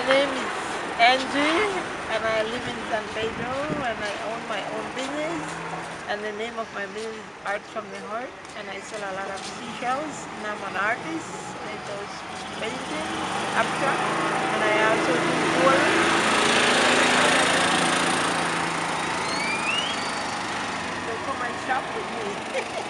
name is Angie, and I live in San Pedro, and I own my own business. And the name of my business is Art from the Heart, and I sell a lot of seashells. And I'm an artist. I do painting, abstract, and I also do jewelry. So come and shop with me.